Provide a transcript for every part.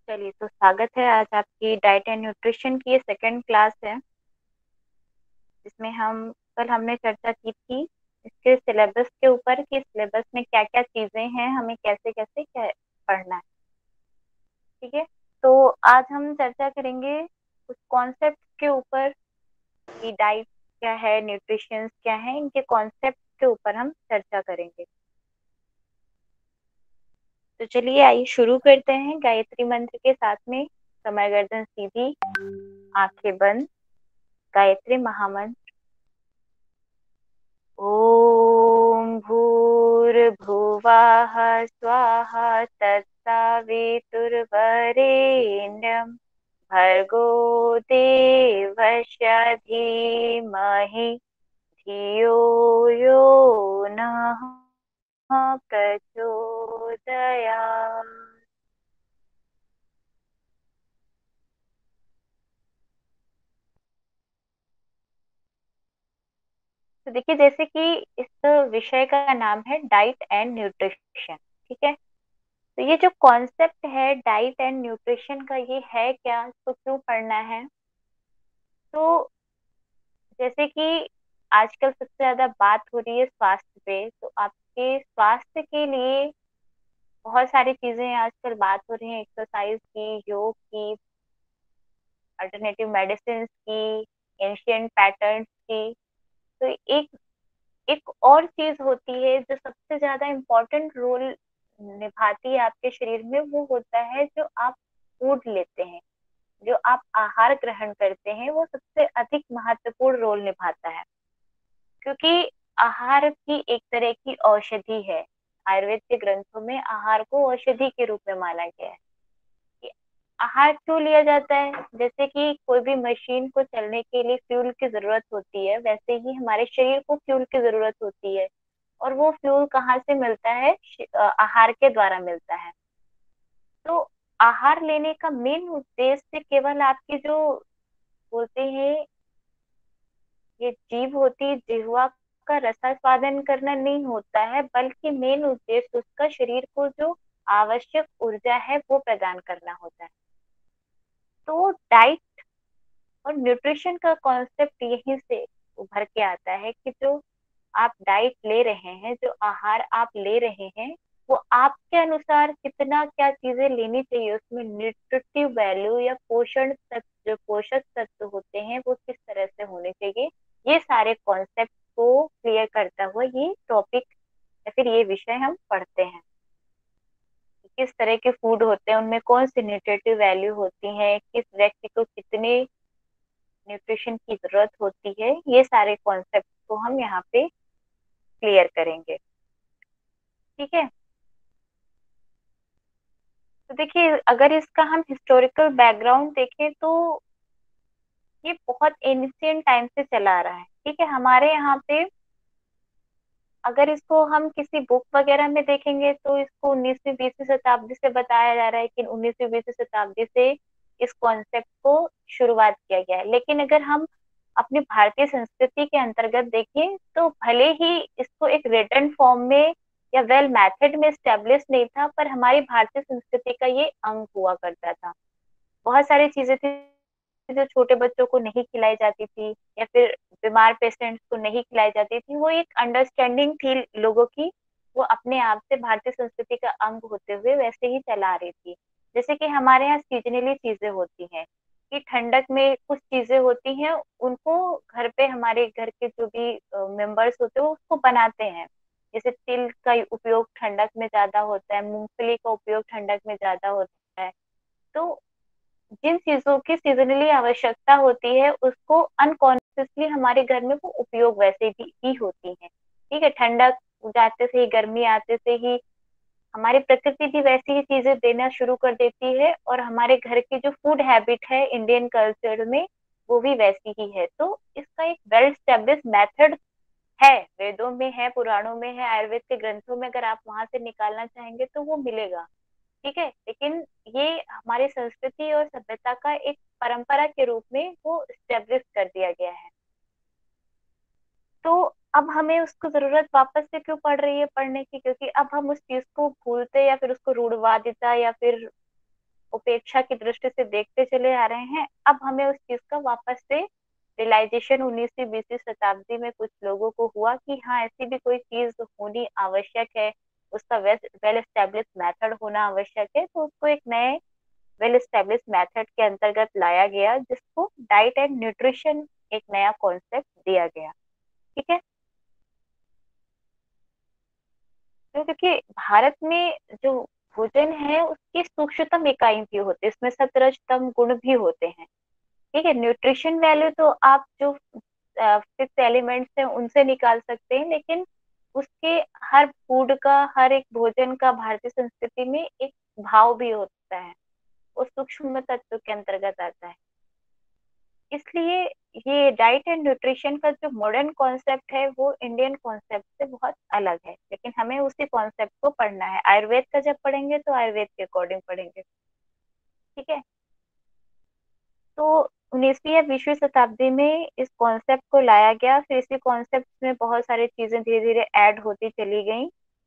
चलिए, तो स्वागत है। आज आपकी डाइट एंड न्यूट्रिशन की ये सेकंड क्लास है, जिसमें कल हमने चर्चा की थी इसके सिलेबस के ऊपर कि सिलेबस में क्या क्या चीजें हैं, हमें कैसे कैसे क्या पढ़ना है। ठीक है, तो आज हम चर्चा करेंगे कुछ कॉन्सेप्ट के ऊपर कि डाइट क्या है, न्यूट्रिशन क्या है, इनके कॉन्सेप्ट के ऊपर हम चर्चा करेंगे। तो चलिए, आइए शुरू करते हैं गायत्री मंत्र के साथ में। कमर गर्दन सीधी, आंखें बंद। गायत्री महामंत्र। ॐ भूर्भुवः स्वाहा तत्सवितुर्वरेण्यं भर्गो देवस्य धीमहि धियो यो नः प्रचोदयात्। तो देखिए, जैसे कि इस विषय का नाम है डाइट एंड न्यूट्रिशन। ठीक है, तो ये जो कॉन्सेप्ट है डाइट एंड न्यूट्रिशन का, ये है क्या, इसको क्यों पढ़ना है। तो जैसे कि आजकल सबसे ज्यादा बात हो रही है स्वास्थ्य पे, तो आपके स्वास्थ्य के लिए बहुत सारी चीजें आजकल बात हो रही है, एक्सरसाइज की, योग की, अल्टरनेटिव मेडिसिन की, एंशियंट पैटर्न्स की। तो एक एक और चीज होती है जो सबसे ज्यादा इम्पोर्टेंट रोल निभाती है आपके शरीर में, वो होता है जो आप फूड लेते हैं, जो आप आहार ग्रहण करते हैं, वो सबसे अधिक महत्वपूर्ण रोल निभाता है। क्योंकि आहार भी एक तरह की औषधि है। आयुर्वेद के ग्रंथों में आहार को औषधि के रूप में माना गया है। कि आहार क्यों लिया जाता है, जैसे कि कोई भी मशीन को चलने के लिए फ्यूल की जरूरत होती है, वैसे ही हमारे शरीर को फ्यूल की जरूरत होती है। और वो फ्यूल कहाँ से मिलता है? आहार के द्वारा मिलता है। तो आहार लेने का मेन उद्देश्य केवल आपकी जो बोलते हैं ये जीभ होती है, जिह्वा का रसास्वादन करना नहीं होता है, बल्कि मेन उद्देश्य उसका शरीर को जो आवश्यक ऊर्जा है वो प्रदान करना होता है। तो डाइट और न्यूट्रिशन का कॉन्सेप्ट यहीं से उभर के आता है कि जो आप डाइट ले रहे हैं, जो आहार आप ले रहे हैं, वो आपके अनुसार कितना क्या चीजें लेनी चाहिए, उसमें न्यूट्रिटिव वैल्यू या पोषण तत्व, जो पोषक तत्व होते हैं, वो किस तरह से होने चाहिए। ये सारे कॉन्सेप्ट को क्लियर करता हुआ ये टॉपिक या फिर ये विषय हम पढ़ते हैं। किस तरह के फूड होते हैं, उनमें कौन सी न्यूट्रिटिव वैल्यू होती है, किस व्यक्ति को कितने न्यूट्रिशन की जरूरत होती है, ये सारे कॉन्सेप्ट को हम यहाँ पे क्लियर करेंगे। ठीक है, तो देखिए, अगर इसका हम हिस्टोरिकल बैकग्राउंड देखें तो ये बहुत एंशियंट टाइम से चला आ रहा है। ठीक है, हमारे यहाँ पे अगर इसको हम किसी बुक वगैरह में देखेंगे तो इसको 19वीं 20वीं शताब्दी से बताया जा रहा है कि 19वीं 20वीं शताब्दी से इस कॉन्सेप्ट को शुरुआत किया गया है। लेकिन अगर हम अपनी भारतीय संस्कृति के अंतर्गत देखें तो भले ही इसको एक रिटन फॉर्म में या वेल मेथड में स्टेब्लिश नहीं था, पर हमारी भारतीय संस्कृति का ये अंग हुआ करता था। बहुत सारी चीजें थी जो छोटे बच्चों को नहीं खिलाई जाती थी, या फिर बीमार पेशेंट्स को नहीं खिलाई जाती थी, वो एक अंडरस्टैंडिंग थी लोगों की। वो अपने आप से भारतीय संस्कृति का अंग होते हुए वैसे ही चला आ रही थी। जैसे कि हमारे यहाँ सीजनली चीजें होती हैं, कि ठंडक में कुछ चीजें होती हैं, उनको घर पे हमारे घर के जो भी मेंबर्स होते हैं वो उसको बनाते हैं। जैसे तिल का उपयोग ठंडक में ज्यादा होता है, मूंगफली का उपयोग ठंडक में ज्यादा होता है। तो जिन चीजों की सीजनली आवश्यकता होती है, उसको अनकॉन्शियसली हमारे घर में वो उपयोग वैसे भी होती है। ठीक है, ठंडक जाते से ही, गर्मी आते से ही हमारी प्रकृति भी वैसी ही चीजें देना शुरू कर देती है, और हमारे घर की जो फूड हैबिट है इंडियन कल्चर में, वो भी वैसी ही है। तो इसका एक वेल स्टेब्लिश मेथड है, वेदों में है, पुराणों में है, आयुर्वेद के ग्रंथों में अगर आप वहां से निकालना चाहेंगे तो वो मिलेगा। ठीक है, लेकिन ये हमारी संस्कृति और सभ्यता का एक परंपरा के रूप में वो स्टेब्लिश कर दिया गया है। तो अब हमें उसको जरूरत वापस से क्यों पड़ रही है पढ़ने की, क्योंकि अब हम उस चीज को भूलते या फिर उसको रूढ़वादिता या फिर उपेक्षा की दृष्टि से देखते चले आ रहे हैं। अब हमें उस चीज का वापस से रियलाइजेशन 19वीं 20वीं शताब्दी में कुछ लोगों को हुआ कि हाँ, ऐसी भी कोई चीज होनी आवश्यक है, उसका वेल एस्टेब्लिश मेथड होना आवश्यक है। तो उसको एक नए वेल एस्टेब्लिश मेथड के अंतर्गत लाया गया, जिसको डाइट एंड न्यूट्रिशन एक नया कॉन्सेप्ट दिया गया। ठीक है। तो क्योंकि भारत में जो भोजन है उसकी सूक्ष्मतम इकाई भी होती है, इसमें सतरजतम गुण भी होते हैं। ठीक है। न्यूट्रिशन वैल्यू तो आप जो फिक्स एलिमेंट्स हैं उनसे निकाल सकते हैं, लेकिन उसके हर फूड का, हर एक भोजन का भारतीय संस्कृति में एक भाव भी होता है, वो सूक्ष्म तत्व के अंतर्गत आता है। इसलिए ये डाइट एंड न्यूट्रिशन का जो मॉडर्न कॉन्सेप्ट है वो इंडियन कॉन्सेप्ट से बहुत अलग है, लेकिन हमें उसी कॉन्सेप्ट को पढ़ना है। आयुर्वेद का जब पढ़ेंगे तो आयुर्वेद के अकॉर्डिंग पढ़ेंगे। ठीक है। तो 19वीं या 20वीं शताब्दी में इस कॉन्सेप्ट को लाया गया, फिर इसी कॉन्सेप्ट में बहुत सारी चीजें धीरे धीरे ऐड होती चली गई।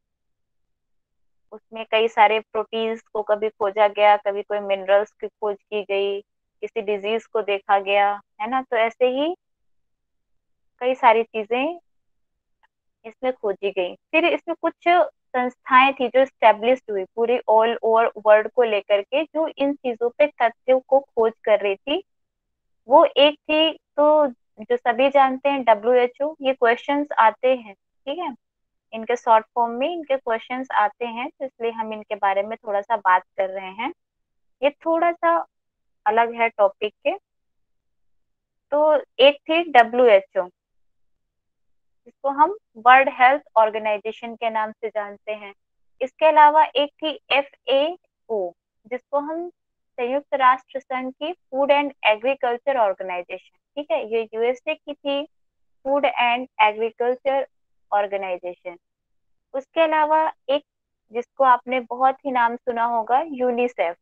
उसमें कई सारे प्रोटीन्स को कभी खोजा गया, कभी कोई मिनरल्स की खोज की गई, किसी डिजीज को देखा गया, है ना। तो ऐसे ही कई सारी चीजें इसमें खोजी गई। फिर इसमें कुछ संस्थाएं थी जो स्टेब्लिश्ड हुई पूरी ऑल ओवर वर्ल्ड को लेकर के, जो इन चीजों पे तथ्यों को खोज कर रही थी। वो एक थी तो जो सभी जानते हैं, WHO। ये क्वेश्चंस आते हैं, ठीक है, इनके शॉर्ट फॉर्म में इनके क्वेश्चंस आते हैं, तो इसलिए हम इनके बारे में थोड़ा सा बात कर रहे हैं। ये थोड़ा सा अलग है टॉपिक के। तो एक थी WHO, जिसको हम वर्ल्ड हेल्थ ऑर्गेनाइजेशन के नाम से जानते हैं। इसके अलावा एक थी FAO, जिसको हम संयुक्त राष्ट्र संघ की फूड एंड एग्रीकल्चर ऑर्गेनाइजेशन, ठीक है, ये USA की थी, फूड एंड एग्रीकल्चर ऑर्गेनाइजेशन। उसके अलावा एक जिसको आपने बहुत ही नाम सुना होगा, यूनिसेफ,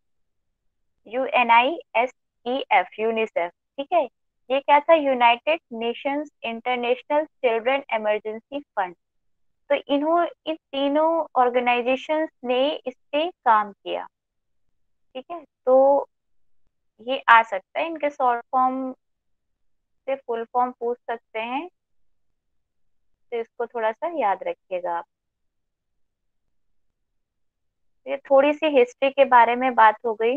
UNICEF, यूनिसेफ। ठीक है। ये क्या था? United Nations International Children Emergency Fund. तो इन तीनों ऑर्गेनाइजेशंस ने इस पे काम किया। ठीक है। तो ये आ सकता है, इनके शॉर्ट फॉर्म से फुल फॉर्म पूछ सकते हैं, तो इसको थोड़ा सा याद रखिएगा आप। ये थोड़ी सी हिस्ट्री के बारे में बात हो गई।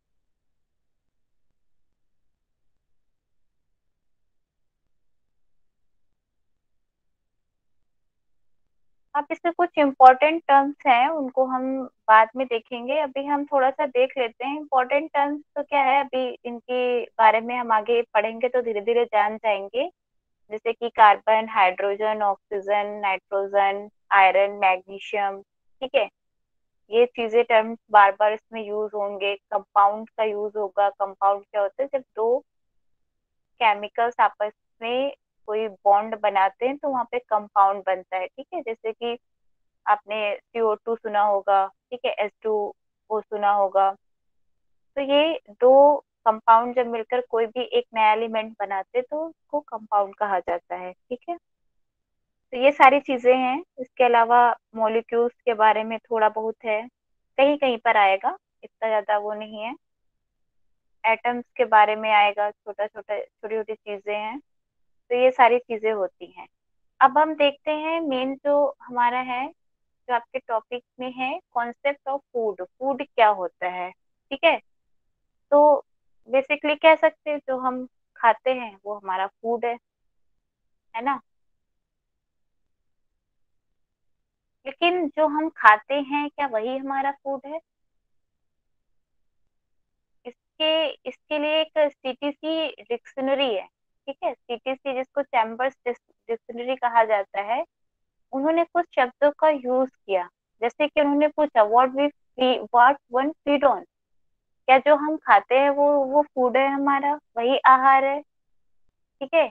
अब इसमें कुछ इम्पोर्टेंट टर्म्स हैं, उनको हम बाद में देखेंगे। अभी हम थोड़ा सा देख लेते हैं इम्पोर्टेंट टर्म्स तो क्या है। अभी इनके बारे में हम आगे पढ़ेंगे तो धीरे धीरे जान जाएंगे। जैसे कि carbon, hydrogen, oxygen, nitrogen, iron, magnesium. ठीक है। ये चीजें टर्म्स बार बार इसमें यूज होंगे। कंपाउंड का यूज होगा। कंपाउंड क्या होता है? जब दो केमिकल्स आपस में कोई बॉन्ड बनाते हैं तो वहां पे कंपाउंड बनता है। ठीक है। जैसे कि आपने CO2 सुना होगा, ठीक है, H2O सुना होगा। तो ये दो कंपाउंड जब मिलकर कोई भी एक नया एलिमेंट बनाते हैं तो उसको कंपाउंड कहा जाता है। ठीक है। तो ये सारी चीजें हैं। इसके अलावा मॉलिक्यूल्स के बारे में थोड़ा बहुत है, कहीं कहीं पर आएगा, इतना ज्यादा वो नहीं है। एटम्स के बारे में आएगा, छोटा छोटा छोटी छोटी चीजें हैं। तो ये सारी चीजें होती हैं। अब हम देखते हैं मेन जो हमारा है, जो आपके टॉपिक में है, कॉन्सेप्ट ऑफ फूड। फूड क्या होता है? ठीक है। तो बेसिकली कह सकते हैं जो हम खाते हैं वो हमारा फूड है ना। लेकिन जो हम खाते हैं क्या वही हमारा फूड है? इसके इसके लिए एक CTC डिक्शनरी है। ठीक है। CTC जिसको चैम्बर्स डिक्शनरी कहा जाता है, उन्होंने कुछ शब्दों का यूज किया। जैसे कि उन्होंने पूछा व्हाट वन फीड ऑन। क्या जो हम खाते हैं वो फूड है हमारा, वही आहार है? ठीक है।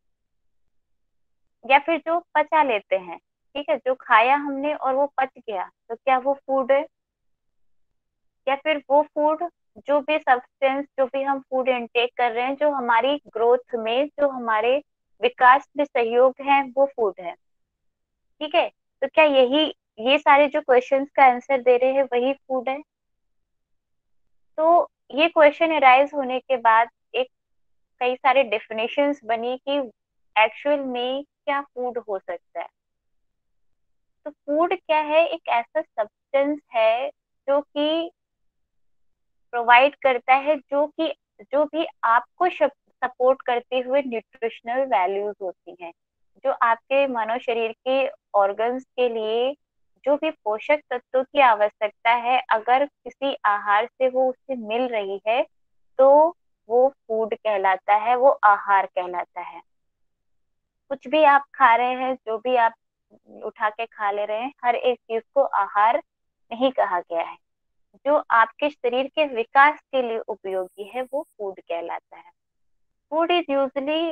या फिर जो पचा लेते हैं, ठीक है, जो खाया हमने और वो पच गया, तो क्या वो फूड है? या फिर वो फूड, जो भी सब्सटेंस, जो भी हम फूड इनटेक कर रहे हैं, जो हमारी ग्रोथ में, जो हमारे विकास में सहयोग है, वो फूड है। ठीक है। तो क्या यही, ये सारे जो क्वेश्चंस का आंसर दे रहे हैं वही फूड है? तो ये क्वेश्चन अराइज होने के बाद एक कई सारे डेफिनेशंस बनी कि एक्चुअल में क्या फूड हो सकता है। तो फूड क्या है, एक ऐसा सब्सटेंस है जो कि प्रोवाइड करता है, जो भी आपको सपोर्ट करते हुए न्यूट्रिशनल वैल्यूज होती हैं, जो आपके मानव शरीर के ऑर्गन्स के लिए जो भी पोषक तत्वों की आवश्यकता है, अगर किसी आहार से वो उसे मिल रही है तो वो फूड कहलाता है, वो आहार कहलाता है। कुछ भी आप खा रहे हैं, जो भी आप उठा के खा ले रहे हैं, हर एक चीज को आहार नहीं कहा गया है। जो आपके शरीर के विकास के लिए उपयोगी है वो फूड कहलाता है। Food is usually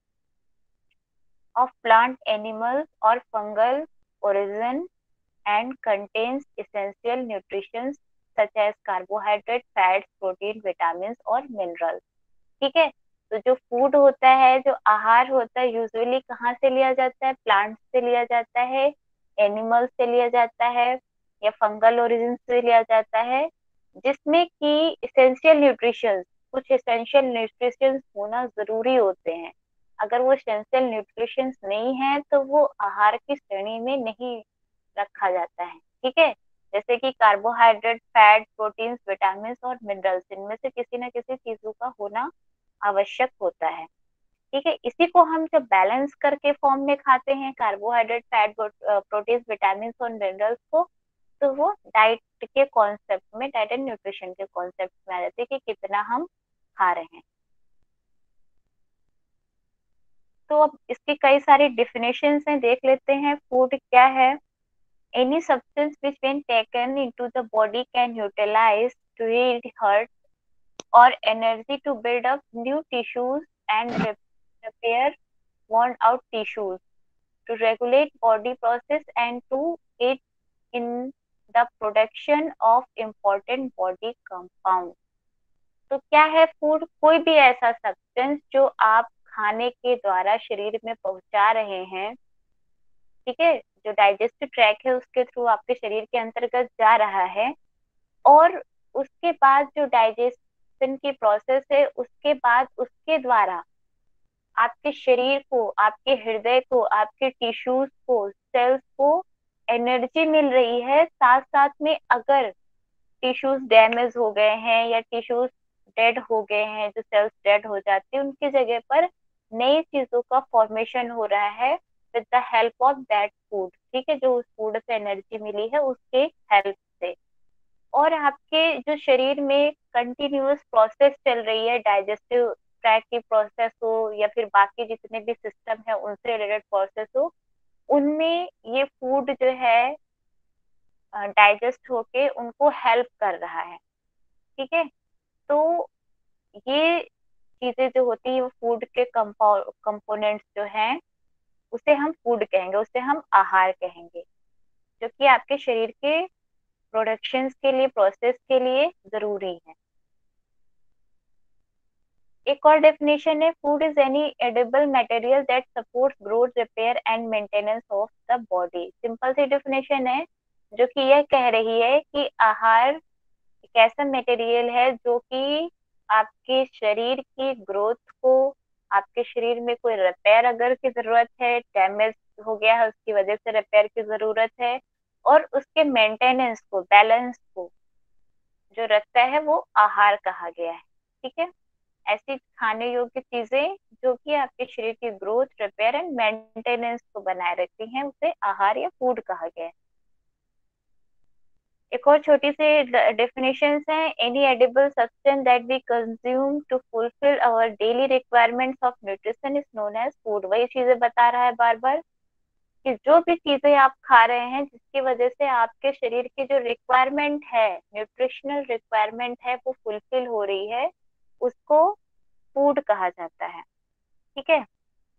of plant, animal और fungal origin and contains essential nutrition such as carbohydrate, fats, protein, vitamins और minerals। ठीक है। तो जो फूड होता है, जो आहार होता है, यूजुअली कहाँ से लिया जाता है? प्लांट से लिया जाता है, एनिमल से लिया जाता है, या फंगल ओरिजिन से लिया जाता है, जिसमें कि इसेंशियल न्यूट्रिशन, कुछ इसेंशियल न्यूट्रिशन होना जरूरी होते हैं। अगर वो इसेंशियल न्यूट्रिशन नहीं है तो वो आहार की श्रेणी में नहीं रखा जाता है। ठीक है। जैसे कि कार्बोहाइड्रेट, फैट, प्रोटीन्स, विटामिन और मिनरल्स, इनमें से किसी न किसी चीजों का होना आवश्यक होता है। ठीक है। इसी को हम जब बैलेंस करके फॉर्म में खाते हैं, कार्बोहाइड्रेट, फैट, प्रोटीन, विटामिन और मिनरल्स को, तो वो डाइट के कॉन्सेप्ट में, डाइट एंड न्यूट्रिशन के कॉन्सेप्ट में आ जाते हैं कि कितना हम खा रहे हैं। तो अब इसकी कई सारी डिफिनेशंस हैं, देख लेते हैं फूड क्या है। Any substance which when taken into the body can utilize to heat, hurt or energy to build up new tissues and repair worn out tissues, to regulate body process and to aid in the production of important body compounds। तो क्या है food? कोई भी ऐसा substance जो आप खाने के द्वारा शरीर में पहुंचा रहे हैं, ठीक है, जो डाइजेस्टिव ट्रैक है उसके थ्रू आपके शरीर के अंतर्गत जा रहा है, और उसके बाद जो डाइजेशन की प्रोसेस है, उसके बाद उसके द्वारा आपके शरीर को, आपके हृदय को, आपके टिश्यूज को, सेल्स को एनर्जी मिल रही है। साथ साथ में अगर टिश्यूज डैमेज हो गए हैं या टिश्यूज डेड हो गए हैं, जो सेल्स डेड हो जाती है, उनकी जगह पर नई चीजों का फॉर्मेशन हो रहा है with the help of that food. ठीक है, जो उस फूड से एनर्जी मिली है उसके हेल्प से। और आपके जो शरीर में कंटिन्यूअस प्रोसेस चल रही है, डाइजेस्टिव ट्रैक की प्रोसेस हो या फिर बाकी जितने भी सिस्टम है उनसे रिलेटेड प्रोसेस हो, उनमें ये फूड जो है डाइजेस्ट होके उनको हेल्प कर रहा है। ठीक है। तो ये चीजें जो होती है वो फूड के कंपोनेंट्स जो हैं, उसे हम फूड कहेंगे, उसे हम आहार कहेंगे, जो कि आपके शरीर के प्रोडक्शंस के लिए, प्रोसेस के लिए जरूरी है। एक और डेफिनेशन है, food is any edible material that supports growth, repair and maintenance of the body. Simple सी डेफिनेशन है जो कि यह कह रही है कि आहार एक ऐसा मटेरियल है जो कि आपके शरीर की ग्रोथ को, आपके शरीर में कोई रिपेयर अगर की जरूरत है, डैमेज हो गया है उसकी वजह से रिपेयर की जरूरत है, और उसके मेंटेनेंस को, बैलेंस को जो रखता है, वो आहार कहा गया है। ठीक है। ऐसी खाने योग्य चीजें जो कि आपके शरीर की ग्रोथ, रिपेयर एंड मेंटेनेंस को बनाए रखती हैं, उसे आहार या फूड कहा गया है। एक और छोटी सी डेफिनेशन है, any edible substance that we consume to fulfil our daily requirements of nutrition is known as food. वही चीजें बता रहा है बार बार कि जो भी चीजें आप खा रहे हैं जिसकी वजह से आपके शरीर की जो रिक्वायरमेंट है, न्यूट्रिशनल रिक्वायरमेंट है, वो फुलफिल हो रही है, उसको फूड कहा जाता है। ठीक है।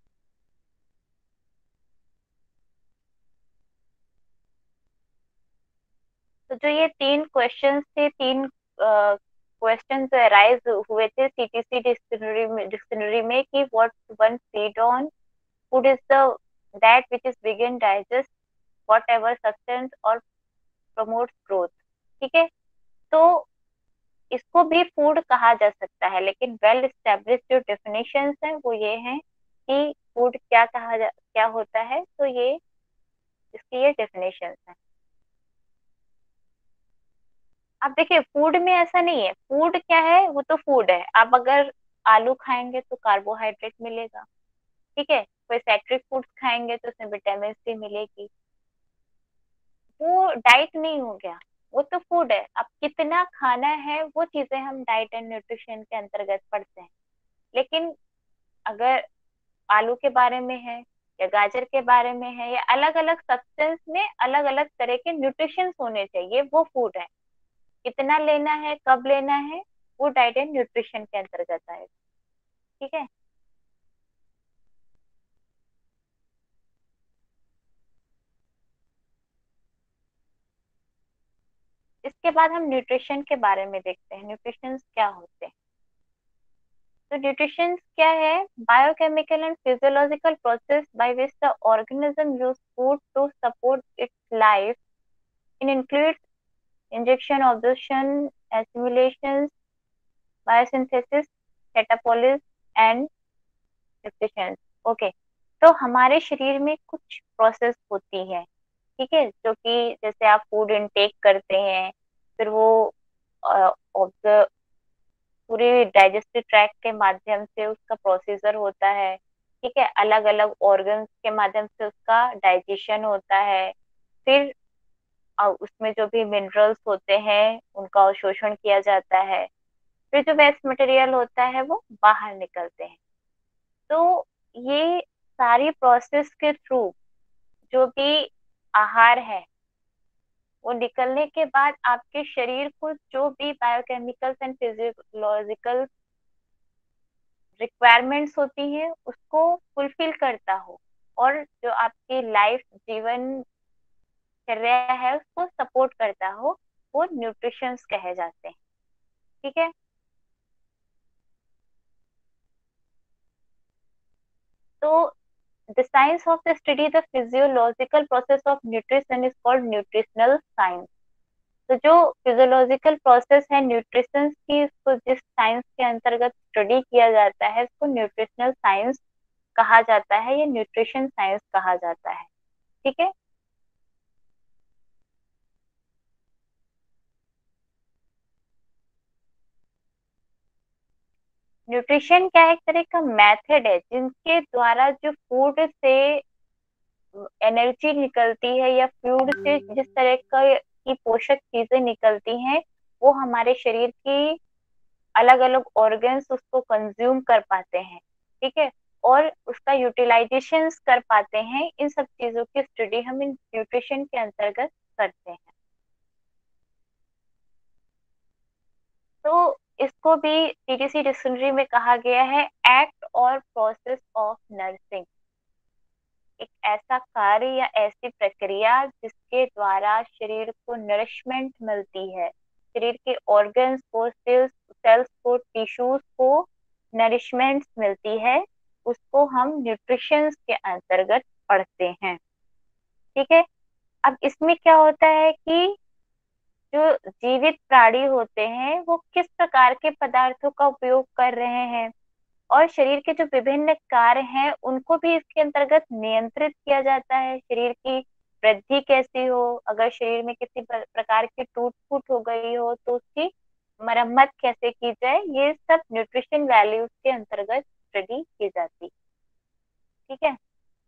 तो जो ये तीन क्वेश्चंस थे, तीन क्वेश्चंस अराइज हुए थे सीटीसी डिक्शनरी में कि what one feed on, food is the that which is begin digest whatever substance और प्रमोट्स ग्रोथ। ठीक है। तो इसको भी फूड कहा जा सकता है, लेकिन वेल एस्टेब्लिश जो डेफिनेशंस हैं वो ये हैं कि फूड क्या होता है, तो ये इसकी ये डेफिनेशंस हैं। अब देखिए, फूड में ऐसा नहीं है, फूड क्या है, वो तो फूड है। आप अगर आलू खाएंगे तो कार्बोहाइड्रेट मिलेगा, ठीक है। कोई सैक्रिक फूड्स खाएंगे तो उसमें विटामिन सी मिलेगी। वो डाइट नहीं हो गया, वो तो फूड है। अब कितना खाना है वो चीजें हम डाइट एंड न्यूट्रिशन के अंतर्गत पढ़ते हैं। लेकिन अगर आलू के बारे में है या गाजर के बारे में है, या अलग अलग सब्सटेंस में अलग अलग तरह के न्यूट्रिशन होने चाहिए, वो फूड है। कितना लेना है, कब लेना है, वो डाइट एंड न्यूट्रिशन के अंतर्गत आएगा। ठीक है। इसके बाद हम न्यूट्रिशन के बारे में देखते हैं, न्यूट्रिशन क्या होते हैं। तो न्यूट्रिशन क्या है? Biochemical and physiological process by which the organism use food to support its life. In includes injection, observation, assimilation, biosynthesis, catabolism and nutrition. Okay. तो हमारे शरीर में कुछ प्रोसेस होती है, ठीक है, जो कि जैसे आप फूड इनटेक करते हैं, फिर वो ऑब्जर्व पूरे डाइजेस्टिव ट्रैक्ट के माध्यम से उसका प्रोसीजर होता है, ठीक है। अलग अलग ऑर्गन्स के माध्यम से उसका डाइजेशन होता है। फिर उसमें जो भी मिनरल्स होते हैं उनका अवशोषण किया जाता है। फिर जो वेस्ट मटेरियल होता है वो बाहर निकलते हैं। तो ये सारी प्रोसेस के थ्रू जो भी आहार है वो निकलने के बाद आपके शरीर को जो भी बायोकेमिकल्स एंड फिजियोलॉजिकल रिक्वायरमेंट्स होती हैं उसको फुलफिल करता हो, और जो आपकी लाइफ जीवन चर्या है उसको सपोर्ट करता हो, वो न्यूट्रिशंस कहे जाते हैं। ठीक है। तो the science of the study the physiological process of nutrition is called nutritional science. तो जो फिजियोलॉजिकल प्रोसेस है न्यूट्रिशन की, उसको जिस साइंस के अंतर्गत स्टडी किया जाता है उसको न्यूट्रिशनल साइंस कहा जाता है, या न्यूट्रिशन साइंस कहा जाता है। ठीक है। न्यूट्रिशन क्या है? एक तरह का मेथड है जिनके द्वारा जो फूड से एनर्जी निकलती है, या फूड से जिस तरह का की पोषक चीजें निकलती हैं, वो हमारे शरीर की अलग अलग ऑर्गन्स उसको कंज्यूम कर पाते हैं, ठीक है, और उसका यूटिलाइजेशन कर पाते हैं। इन सब चीजों की स्टडी हम इन न्यूट्रिशन के अंतर्गत करते हैं। तो इसको भी सीडीसी डिक्शनरी में कहा गया है एक्ट और प्रोसेस ऑफ नर्सिंग। एक ऐसा कार्य या ऐसी प्रक्रिया जिसके द्वारा शरीर को नरिशमेंट मिलती है, शरीर के ऑर्गन्स को, सेल्स को, टिश्यूज को नरिशमेंट मिलती है, उसको हम न्यूट्रिशन के अंतर्गत पढ़ते हैं। ठीक है। अब इसमें क्या होता है कि जो जीवित प्राणी होते हैं वो किस प्रकार के पदार्थों का उपयोग कर रहे हैं, और शरीर के जो विभिन्न कार्य हैं उनको भी इसके अंतर्गत नियंत्रित किया जाता है। शरीर की वृद्धि कैसी हो, अगर शरीर में किसी प्रकार की टूट फूट हो गई हो तो उसकी मरम्मत कैसे की जाए, ये सब न्यूट्रिशन वैल्यूज के अंतर्गत स्टडी की जाती। ठीक है।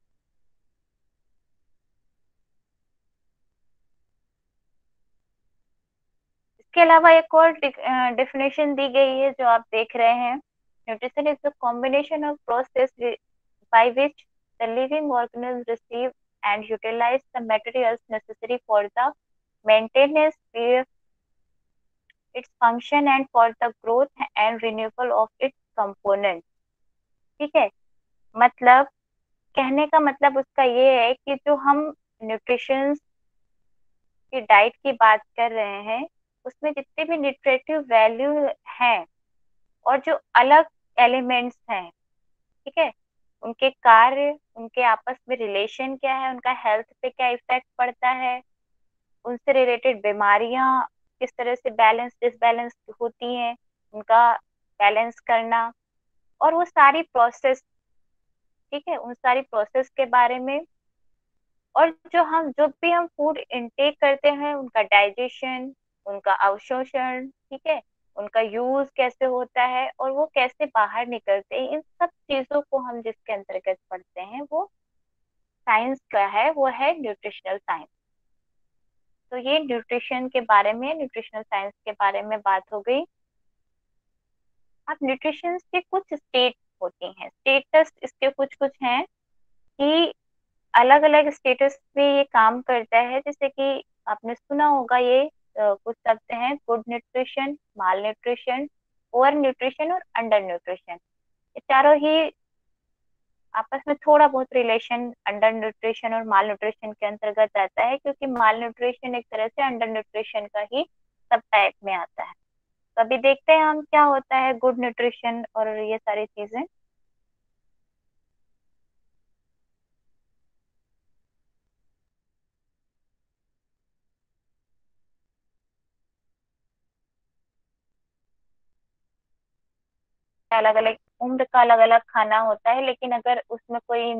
इसके अलावा एक और डेफिनेशन दी गई है जो आप देख रहे हैं। Nutrition is the combination of process by which the living organisms receive and utilize the materials necessary for the maintenance of its function and for the growth and renewal of its components। ठीक है। मतलब, कहने का मतलब उसका ये है कि जो हम न्यूट्रिशन की डाइट की बात कर रहे हैं उसमें जितने भी न्यूट्रिटिव वैल्यू हैं और जो अलग एलिमेंट्स हैं, ठीक है, उनके कार्य, उनके आपस में रिलेशन क्या है, उनका हेल्थ पे क्या इफेक्ट पड़ता है, उनसे रिलेटेड बीमारियां किस तरह से बैलेंस डिसबैलेंस होती हैं, उनका बैलेंस करना, और वो सारी प्रोसेस, ठीक है, उन सारी प्रोसेस के बारे में। और जो भी हम फूड इनटेक करते हैं, उनका डाइजेशन, उनका अवशोषण, ठीक है, उनका यूज कैसे होता है और वो कैसे बाहर निकलते हैं, इन सब चीजों को हम जिसके अंतर्गत पढ़ते हैं वो साइंस का है, वो है न्यूट्रिशनल साइंस। तो ये न्यूट्रिशन के बारे में, न्यूट्रिशनल साइंस के बारे में बात हो गई। अब न्यूट्रिशन के कुछ स्टेट होती हैं, स्टेटस इसके कुछ कुछ हैं कि अलग अलग स्टेटस पे ये काम करता है। जैसे कि आपने सुना होगा ये कुछ शब्द हैं, good nutrition, malnutrition, over nutrition और अंडर न्यूट्रिशन। ये चारों ही आपस में थोड़ा बहुत रिलेशन अंडर न्यूट्रिशन और माल न्यूट्रिशन के अंतर्गत आता है, क्योंकि माल न्यूट्रिशन एक तरह से अंडर न्यूट्रिशन का ही सब टाइप में आता है। तो अभी देखते हैं हम क्या होता है गुड न्यूट्रिशन और ये सारी चीजें। अलग अलग उम्र का अलग अलग खाना होता है, लेकिन अगर उसमें कोई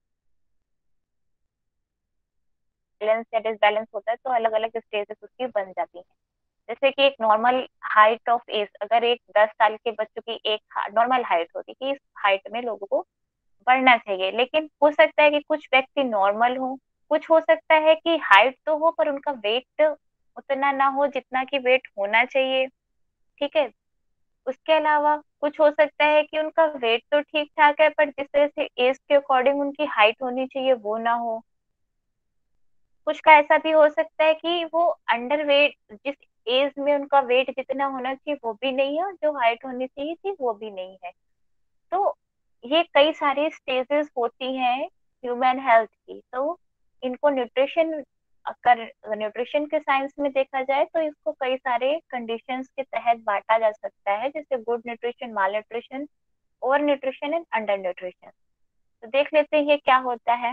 बैलेंस या डिसबैलेंस होता है तो अलग अलग स्टेजेस उसकी बन जाती है। जैसे कि एक नॉर्मल हाइट ऑफ एज, अगर एक 10 साल के बच्चों की एक नॉर्मल हाइट होती है कि इस हाइट में लोगों को बढ़ना चाहिए, लेकिन हो सकता है कि कुछ व्यक्ति नॉर्मल हो, कुछ हो सकता है कि हाइट तो हो पर उनका वेट उतना ना हो जितना कि वेट होना चाहिए, ठीक है। उसके अलावा कुछ हो सकता है कि उनका वेट तो ठीक ठाक है पर जिस तरह से एज के अकॉर्डिंग उनकी हाइट होनी चाहिए वो ना हो। कुछ का ऐसा भी हो सकता है कि वो अंडर वेट, जिस एज में उनका वेट जितना होना चाहिए वो भी नहीं है और जो हाइट होनी चाहिए थी वो भी नहीं है। तो ये कई सारी स्टेजेस होती हैं ह्यूमन हेल्थ की। तो इनको न्यूट्रिशन, अगर न्यूट्रिशन के साइंस में देखा जाए तो इसको कई सारे कंडीशंस के तहत बांटा जा सकता है, जैसे good nutrition, malnutrition, over nutrition and under nutrition. तो देख लेते हैं ये क्या होता है।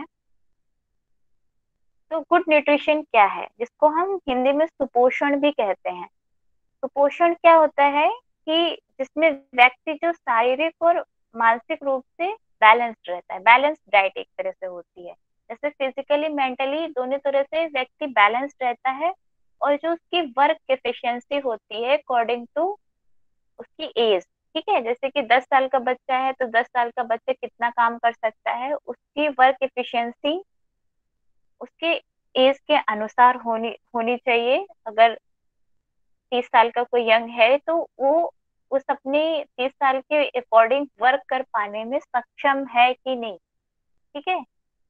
तो गुड न्यूट्रिशन क्या है, जिसको हम हिंदी में सुपोषण भी कहते हैं। सुपोषण क्या होता है कि जिसमें व्यक्ति जो शारीरिक और मानसिक रूप से बैलेंस्ड रहता है, बैलेंस डाइट एक तरह से होती है, जैसे फिजिकली मेंटली दोनों तरह से व्यक्ति बैलेंस्ड रहता है। और जो उसकी वर्क एफिशिएंसी होती है अकॉर्डिंग टू उसकी एज, ठीक है, जैसे कि 10 साल का बच्चा है तो 10 साल का बच्चा कितना काम कर सकता है, उसकी वर्क एफिशिएंसी उसके एज के अनुसार होनी होनी चाहिए। अगर 30 साल का कोई यंग है तो वो उस अपने 30 साल के अकॉर्डिंग वर्क कर पाने में सक्षम है कि नहीं, ठीक है।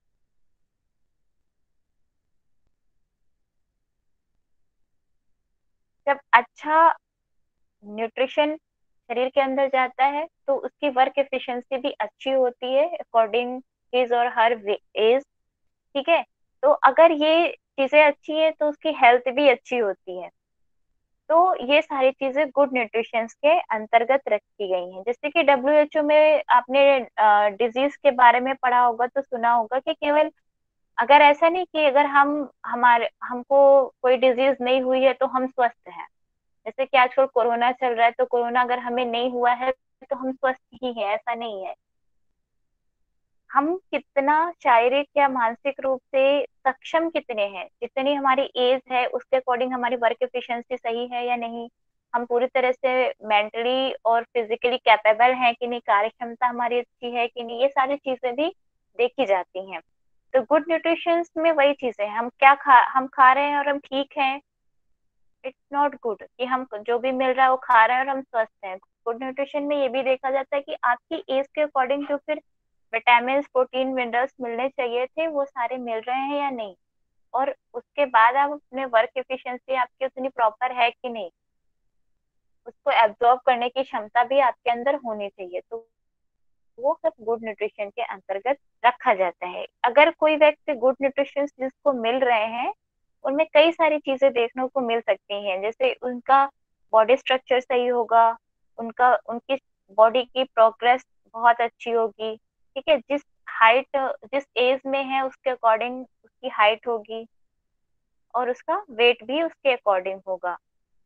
जब अच्छा न्यूट्रिशन शरीर के अंदर जाता है तो उसकी वर्क एफिशिएंसी भी अच्छी होती है अकॉर्डिंग हिज और हर एज, ठीक है। तो अगर ये चीजें अच्छी है तो उसकी हेल्थ भी अच्छी होती है। तो ये सारी चीजें गुड न्यूट्रिशन के अंतर्गत रखी गई हैं। जैसे कि डब्ल्यूएचओ में आपने डिजीज के बारे में पढ़ा होगा तो सुना होगा कि केवल, अगर ऐसा नहीं कि अगर हमारे हमको कोई डिजीज नहीं हुई है तो हम स्वस्थ हैं। जैसे कि आजकल कोरोना चल रहा है तो कोरोना अगर हमें नहीं हुआ है तो हम स्वस्थ ही हैं, ऐसा नहीं है। हम कितना शारीरिक या मानसिक रूप से सक्षम कितने हैं, जितनी हमारी एज है उसके अकॉर्डिंग हमारी वर्क एफिशिएंसी सही है या नहीं, हम पूरी तरह से मेंटली और फिजिकली कैपेबल हैं कि नहीं, कार्य क्षमता हमारी अच्छी है कि नहीं, ये सारी चीजें भी देखी जाती हैं। तो गुड न्यूट्रिशन में वही चीजें हैं, हम खा रहे हैं और हम ठीक हैं। इट्स नॉट गुड कि हम जो भी मिल रहा है वो खा रहे हैं और हम स्वस्थ हैं। गुड न्यूट्रिशन में ये भी देखा जाता है कि आपकी एज के अकॉर्डिंग जो फिर विटामिन, प्रोटीन, मिनरल्स मिलने चाहिए थे वो सारे मिल रहे हैं या नहीं, और उसके बाद आप अपने वर्क एफिशिएंसी आपकी उतनी प्रॉपर है कि नहीं, उसको एब्जॉर्ब करने की क्षमता भी आपके अंदर होनी चाहिए। तो वो सब गुड न्यूट्रिशन के अंतर्गत रखा जाता है। अगर कोई व्यक्ति गुड न्यूट्रिशन जिसको मिल रहे हैं उनमें कई सारी चीजें देखने को मिल सकती हैं, जैसे उनका बॉडी स्ट्रक्चर सही होगा, उनका उनकी बॉडी की प्रोग्रेस बहुत अच्छी होगी, ठीक है, हाइट जिस एज में है उसके अकॉर्डिंग उसकी हाइट होगी और उसका वेट भी उसके अकॉर्डिंग होगा।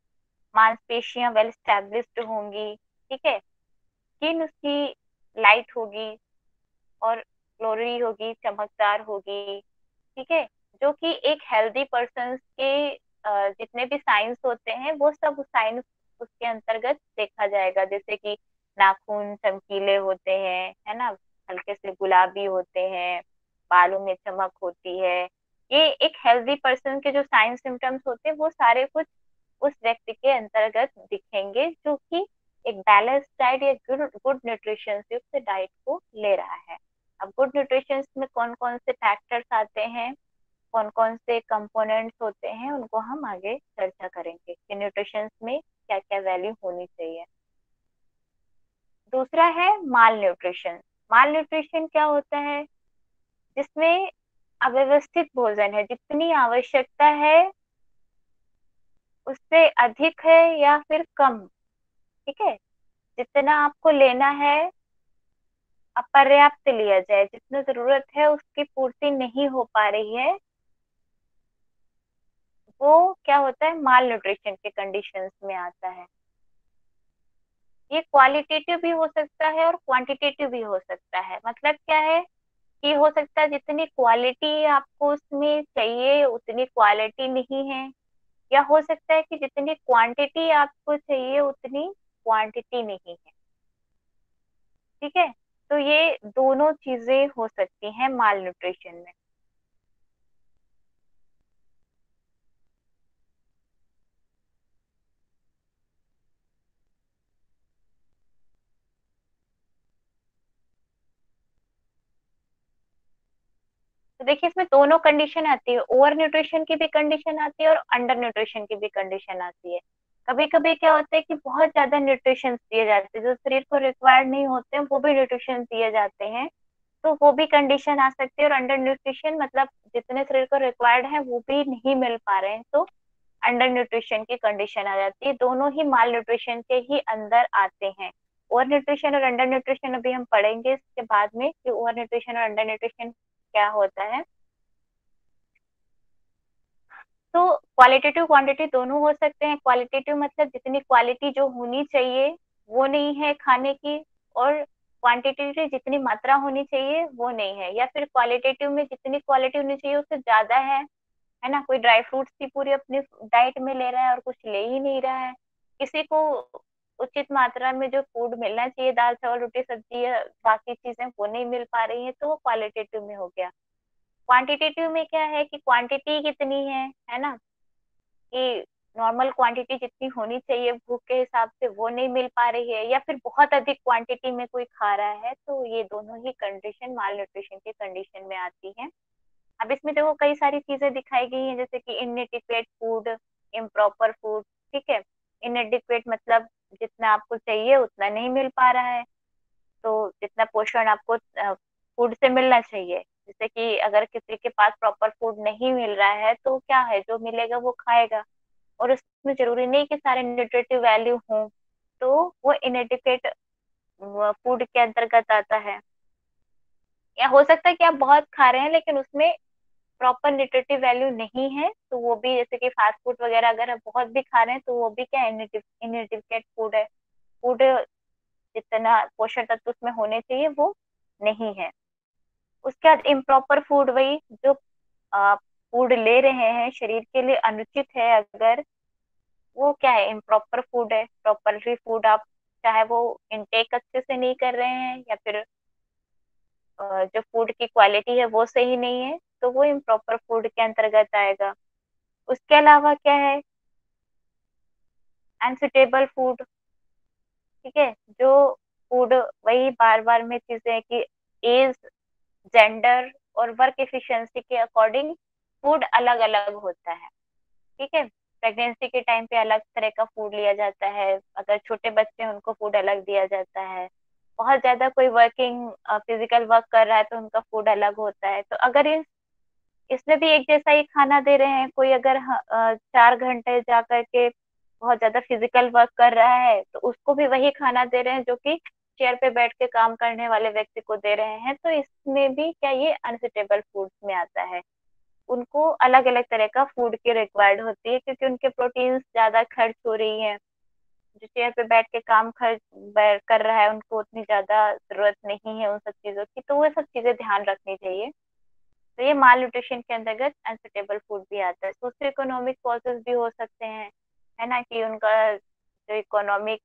मांसपेशियां वेल स्टैब्लिश्ड होंगी, ठीक है, स्किन उसकी लाइट होगी और ग्लोरी होगी, चमकदार होगी, ठीक है, जो कि एक हेल्दी पर्सन के जितने भी साइंस होते हैं वो सब साइंस उसके अंतर्गत देखा जाएगा, जैसे कि नाखून चमकीले होते हैं, है ना, हल्के से गुलाबी होते हैं, बालों में चमक होती है। ये एक हेल्दी पर्सन के जो साइंस सिम्टम्स होते हैं वो सारे कुछ उस व्यक्ति के अंतर्गत दिखेंगे जो कि एक बैलेंस डाइट या गुड गुड न्यूट्रिशन युक्त डाइट को ले रहा है। अब गुड न्यूट्रिशन में कौन कौन से फैक्टर्स आते हैं, कौन कौन से कंपोनेंट्स होते हैं, उनको हम आगे चर्चा करेंगे कि न्यूट्रिशन में क्या क्या वैल्यू होनी चाहिए। दूसरा है माल न्यूट्रिशन। माल न्यूट्रिशन क्या होता है, जिसमें अव्यवस्थित भोजन है, जितनी आवश्यकता है उससे अधिक है या फिर कम, ठीक है, जितना आपको लेना है अपर्याप्त लिया जाए, जितना जरूरत है उसकी पूर्ति नहीं हो पा रही है, वो क्या होता है, माल न्यूट्रिशन के कंडीशंस में आता है। ये क्वालिटेटिव भी हो सकता है और क्वांटिटेटिव भी हो सकता है। मतलब क्या है कि हो सकता है जितनी क्वालिटी आपको उसमें चाहिए उतनी क्वालिटी नहीं है, या हो सकता है कि जितनी क्वांटिटी आपको चाहिए उतनी क्वांटिटी नहीं है, ठीक है। तो ये दोनों चीजें हो सकती हैं माल न्यूट्रिशन में। तो देखिए इसमें दोनों कंडीशन आती है, ओवर न्यूट्रिशन की भी कंडीशन आती है और अंडर न्यूट्रिशन की भी कंडीशन आती है। कभी कभी क्या होता है कि बहुत ज्यादा न्यूट्रिशन दिए जाते हैं जो शरीर को रिक्वायर्ड नहीं होते हैं, वो भी न्यूट्रिशन दिए जाते हैं, तो वो भी कंडीशन आ सकती है। और अंडर न्यूट्रिशन मतलब जितने शरीर को रिक्वायर्ड है वो भी नहीं मिल पा रहे हैं, तो अंडर न्यूट्रिशन की कंडीशन आ जाती है। दोनों ही माल न्यूट्रिशन के ही अंदर आते हैं। ओवर न्यूट्रिशन और अंडर न्यूट्रिशन अभी हम पढ़ेंगे इसके बाद में कि ओवर न्यूट्रिशन और अंडर न्यूट्रिशन क्या होता है। तो क्वालिटेटिव क्वांटिटी दोनों हो सकते हैं। क्वालिटेटिव मतलब जितनी क्वालिटी जो होनी चाहिए वो नहीं है खाने की, और क्वांटिटेटिव जितनी मात्रा होनी चाहिए वो नहीं है, या फिर क्वालिटेटिव में जितनी क्वालिटी होनी चाहिए उससे ज्यादा है ना। कोई ड्राई फ्रूट्स की पूरी अपनी डाइट में ले रहा है और कुछ ले ही नहीं रहा है। किसी को उचित मात्रा में जो फूड मिलना चाहिए, दाल चावल रोटी सब्जी या बाकी चीजें, वो नहीं मिल पा रही है, तो वो क्वालिटेटिव में हो गया। क्वांटिटेटिव में क्या है कि क्वांटिटी कितनी है ना, कि नॉर्मल क्वांटिटी जितनी होनी चाहिए भूख के हिसाब से वो नहीं मिल पा रही है, या फिर बहुत अधिक क्वांटिटी में कोई खा रहा है, तो ये दोनों ही कंडीशन माल न्यूट्रिशन के कंडीशन में आती है। अब इसमें देखो कई सारी चीजें दिखाई गई हैं, जैसे कि इनएडिक्वेट फूड, इम्प्रॉपर फूड, ठीक है। इनएडिक्वेट मतलब जितना आपको चाहिए उतना नहीं मिल पा रहा है, तो जितना पोषण आपको फूड से मिलना चाहिए, जैसे कि अगर किसी के पास प्रॉपर फूड नहीं मिल रहा है तो क्या है, जो मिलेगा वो खाएगा, और उसमें जरूरी नहीं कि सारे न्यूट्रिटिव वैल्यू हों, तो वो इनएडिक्वेट फूड के अंतर्गत आता है। या हो सकता है कि आप बहुत खा रहे हैं लेकिन उसमें प्रॉपर न्यूट्रिटिव वैल्यू नहीं है, तो वो भी, जैसे कि फास्ट फूड वगैरह अगर आप बहुत भी खा रहे हैं तो वो भी क्या इनएडिक्वेट फूड है। फूड जितना पोषण तत्व उसमें होने चाहिए वो नहीं है। उसके बाद इम्प्रॉपर फूड, वही जो आप फूड ले रहे हैं शरीर के लिए अनुचित है अगर, वो क्या है, इम्प्रॉपर फूड है। प्रॉपरली फूड आप चाहे वो इनटेक अच्छे से नहीं कर रहे हैं, या फिर जो फूड की क्वालिटी है वो सही नहीं है, तो वो इम्प्रॉपर फूड के अंतर्गत आएगा। उसके अलावा क्या है, अनसुटेबल फूड, ठीक है, जो फूड, वही बार बार में चीजें है कि एज, जेंडर और वर्क एफिशिएंसी के अकॉर्डिंग फूड अलग अलग होता है, ठीक है। प्रेगनेंसी के टाइम पे अलग तरह का फूड लिया जाता है, अगर छोटे बच्चे हैं उनको फूड अलग दिया जाता है, बहुत ज्यादा कोई वर्किंग फिजिकल वर्क कर रहा है तो उनका फूड अलग होता है। तो अगर इसमें भी एक जैसा ही खाना दे रहे हैं, कोई अगर 4 घंटे जा करके बहुत ज्यादा फिजिकल वर्क कर रहा है तो उसको भी वही खाना दे रहे हैं जो कि चेयर पे बैठ के काम करने वाले व्यक्ति को दे रहे हैं, तो इसमें भी क्या ये अनसुटेबल फूड्स में आता है। उनको अलग अलग तरह का फूड की रिक्वायर्ड होती है, क्योंकि उनके प्रोटीन्स ज्यादा खर्च हो रही है। जो चेयर पे बैठ के काम कर रहा है, उनको उतनी ज्यादा जरूरत नहीं है उन सब चीजों की, तो वो सब चीजें ध्यान रखनी चाहिए। तो ये माल न्यूट्रिशन के अंतर्गत अनसुटेबल फूड भी आता है। सोशियो इकोनॉमिक कॉजेज भी हो सकते हैं, है ना, कि उनका जो इकोनॉमिक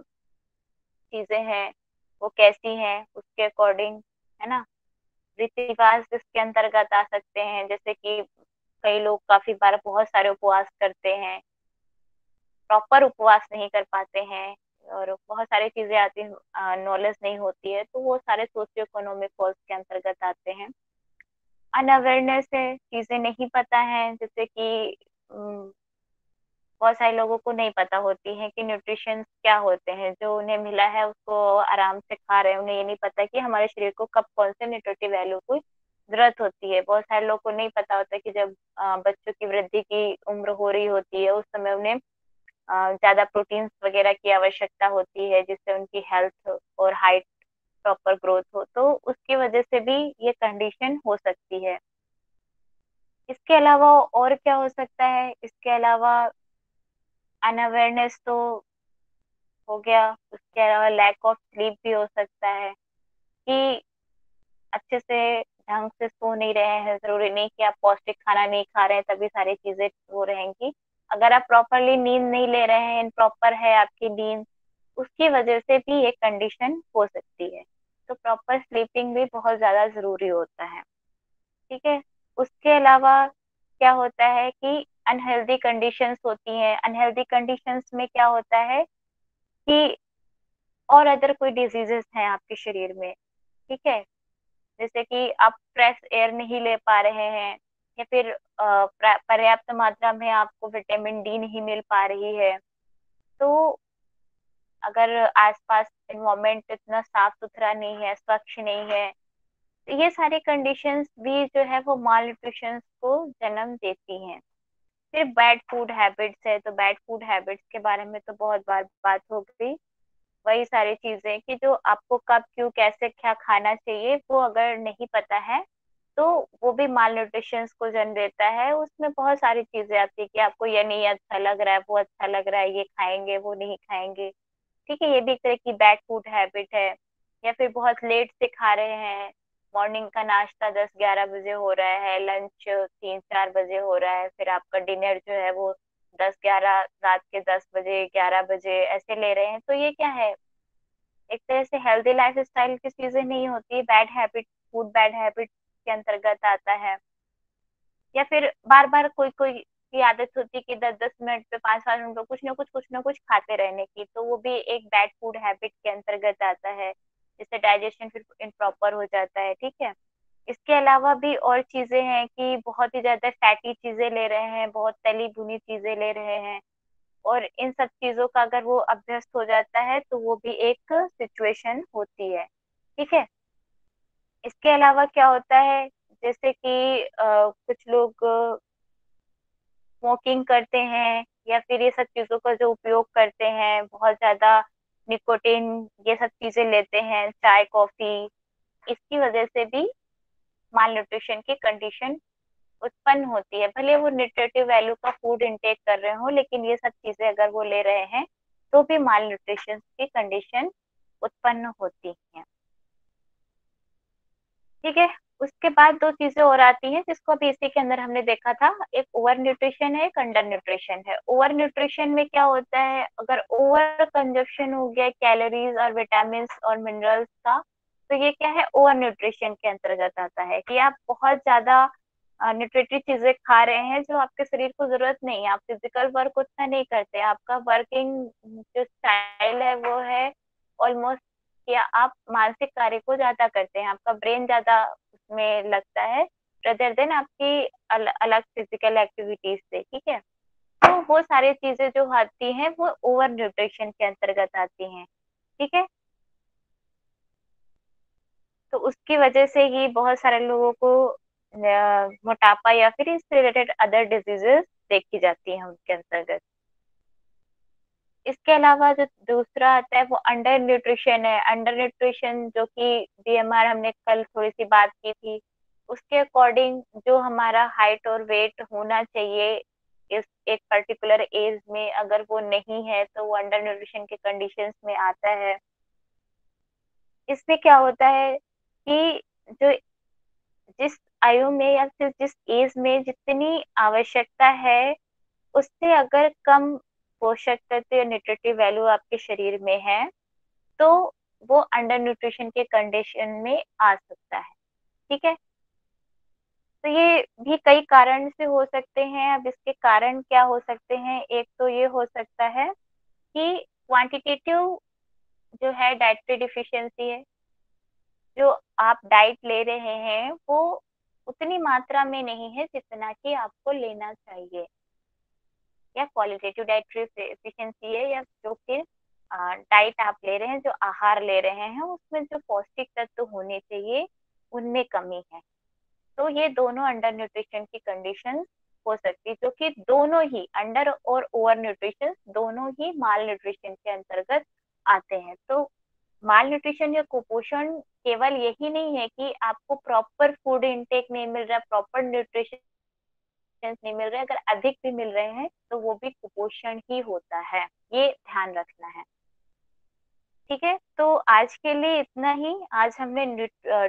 चीजें हैं वो कैसी हैं, उसके अकॉर्डिंग, है ना। रीति रिवाज इसके अंतर्गत आ सकते हैं, जैसे कि कई लोग काफी बार बहुत सारे उपवास करते हैं, प्रॉपर उपवास नहीं कर पाते हैं, और बहुत सारी चीजें आती हैं, नॉलेज नहीं होती है, तो वो सारे सोशियो इकोनॉमिक कॉज के अंतर्गत आते हैं। अनअवेयरनेस है, चीजें नहीं पता है, जैसे कि बहुत सारे लोगों को नहीं पता होती है कि न्यूट्रिशन क्या होते हैं, जो उन्हें मिला है उसको आराम से खा रहे हैं, उन्हें ये नहीं पता कि हमारे शरीर को कब कौन से न्यूट्रिटिव वैल्यू की जरूरत होती है। बहुत सारे लोगों को नहीं पता होता कि जब बच्चों की वृद्धि की उम्र हो रही होती है, उस समय उन्हें ज्यादा प्रोटीन्स वगैरह की आवश्यकता होती है, जिससे उनकी हेल्थ और हाइट प्रॉपर ग्रोथ हो, तो उसकी वजह से भी ये कंडीशन हो सकती है। इसके अलावा और क्या हो सकता है, इसके अलावा अनअवेयरनेस तो हो गया, उसके अलावा लैक ऑफ स्लीप भी हो सकता है, कि अच्छे से ढंग से सो नहीं रहे हैं। जरूरी नहीं कि आप पौष्टिक खाना नहीं खा रहे हैं तभी सारी चीजें हो रहेंगी। अगर आप प्रॉपरली नींद नहीं ले रहे हैं, इनप्रॉपर है आपकी नींद, उसकी वजह से भी ये कंडीशन हो सकती है। तो प्रॉपर स्लीपिंग भी बहुत ज्यादा जरूरी होता है। ठीक है। उसके अलावा क्या होता है कि अनहेल्दी कंडीशंस होती हैं। अनहेल्दी कंडीशंस में क्या होता है कि और अदर कोई डिजीजेस हैं आपके शरीर में, ठीक है, जैसे कि आप फ्रेश एयर नहीं ले पा रहे हैं, या फिर पर्याप्त मात्रा में आपको विटामिन डी नहीं मिल पा रही है। तो अगर आसपास एनवायरमेंट इतना साफ सुथरा नहीं है, स्वच्छ नहीं है, तो ये सारी कंडीशंस भी जो है वो माल न्यूट्रिशन को जन्म देती हैं। फिर बैड फूड हैबिट्स है, तो बैड फूड हैबिट्स के बारे में तो बहुत बार बात हो गई। वही सारी चीजें कि जो आपको कब क्यों कैसे क्या खाना चाहिए वो अगर नहीं पता है, तो वो भी माल न्यूट्रिशन को जन्म देता है। उसमें बहुत सारी चीजें आती है कि आपको ये नहीं अच्छा लग रहा है, वो अच्छा लग रहा है, ये खाएंगे वो नहीं खाएंगे। ठीक है, ये भी एक तरह की बैड फूड हैबिट है। या फिर बहुत लेट से खा रहे हैं, मॉर्निंग का नाश्ता 10-11 बजे हो रहा है, लंच 3-4 बजे हो रहा है, फिर आपका डिनर जो है वो 10-11, रात के 10 बजे 11 बजे ऐसे ले रहे हैं, तो ये क्या है, एक तरह से हेल्दी लाइफ स्टाइल की चीजें नहीं होती, bad habit, food bad habit के अंतर्गत आता है। या फिर बार बार कोई कोई की आदत होती है कि 10-10 मिनट पे 5-5 मिनट पे कुछ ना कुछ खाते रहने की, तो वो भी एक बैड फूड हैबिट के अंतर्गत आता है, जिससे डाइजेशन फिर इम्प्रॉपर हो जाता है। ठीक है। इसके अलावा भी और चीजें हैं कि बहुत ही ज्यादा फैटी चीजें ले रहे हैं, बहुत तली भुनी चीजें ले रहे हैं, और इन सब चीजों का अगर वो अभ्यस्त हो जाता है तो वो भी एक सिचुएशन होती है। ठीक है। इसके अलावा क्या होता है, जैसे कि कुछ लोग स्मोकिंग करते हैं, या फिर ये सब चीजों का जो उपयोग करते हैं, बहुत ज्यादा निकोटीन ये सब चीजें लेते हैं, चाय कॉफी, इसकी वजह से भी माल न्यूट्रिशन की कंडीशन उत्पन्न होती है। भले वो न्यूट्रिटिव वैल्यू का फूड इंटेक कर रहे हो, लेकिन ये सब चीजें अगर वो ले रहे हैं तो भी माल न्यूट्रिशन की कंडीशन उत्पन्न होती है। ठीक है। उसके बाद दो चीजें और आती हैं जिसको अभी इसी के अंदर हमने देखा था, एक ओवर न्यूट्रिशन है, एक अंडर न्यूट्रिशन है। ओवर न्यूट्रिशन में क्या होता है, अगर ओवर कंजप्शन हो गया कैलोरीज और विटामिन और मिनरल्स का, तो ये क्या है, ओवर न्यूट्रिशन के अंतर्गत आता है, कि आप बहुत ज्यादा न्यूट्रिटिव चीजें खा रहे हैं जो आपके शरीर को जरूरत नहीं है। आप फिजिकल वर्क उतना नहीं करते, आपका वर्किंग जो स्टाइल है वो है ऑलमोस्ट, या आप मानसिक कार्य को ज्यादा करते हैं, आपका ब्रेन ज्यादा उसमें लगता है रदर देन आपकी अलग फिजिकल एक्टिविटीज से। ठीक है। तो वो सारी चीजें जो आती हैं वो ओवर न्यूट्रिशन के अंतर्गत आती हैं। ठीक है। तो उसकी वजह से ही बहुत सारे लोगों को मोटापा या फिर इससे रिलेटेड अदर डिजीजेस देखी जाती हैं उनके अंतर्गत। इसके अलावा जो दूसरा आता है वो अंडर न्यूट्रिशन है। अंडर न्यूट्रिशन जो कि बीएमआर हमने कल थोड़ी सी बात की थी, उसके अकॉर्डिंग जो हमारा हाइट और वेट होना चाहिए इस एक पर्टिकुलर एज में, अगर वो नहीं है तो वो अंडर न्यूट्रिशन के कंडीशंस में आता है। इससे क्या होता है कि जो जिस आयु में या फिर जिस एज में जितनी आवश्यकता है उससे अगर कम पोषक तत्व या न्यूट्रिटिव वैल्यू आपके शरीर में है तो वो अंडर न्यूट्रिशन के कंडीशन में आ सकता है। ठीक है। तो ये भी कई कारण से हो सकते हैं। अब इसके कारण क्या हो सकते हैं, एक तो ये हो सकता है कि क्वांटिटेटिव जो है डाइटरी डिफिशियंसी है, जो आप डाइट ले रहे हैं वो उतनी मात्रा में नहीं है जितना कि आपको लेना चाहिए, या क्वालिटेटिव डाइटरी डिफिशियंसी है, या जो फिर डाइट आप ले रहे हैं, जो आहार ले रहे हैं उसमें जो पौष्टिक तत्व होने चाहिए उनमें कमी है। तो ये दोनों अंडर न्यूट्रिशन की कंडीशन हो सकती है, जो कि दोनों ही अंडर और ओवर न्यूट्रिशन दोनों ही माल न्यूट्रिशन के अंतर्गत आते हैं। तो माल न्यूट्रिशन या कुपोषण केवल यही नहीं है कि आपको प्रॉपर फूड इनटेक नहीं मिल रहा, प्रॉपर न्यूट्रिशन नहीं मिल रहा है, अगर अधिक भी मिल रहे हैं तो वो भी कुपोषण ही होता है, ये ध्यान रखना है। ठीक है, तो आज के लिए इतना ही। आज हमने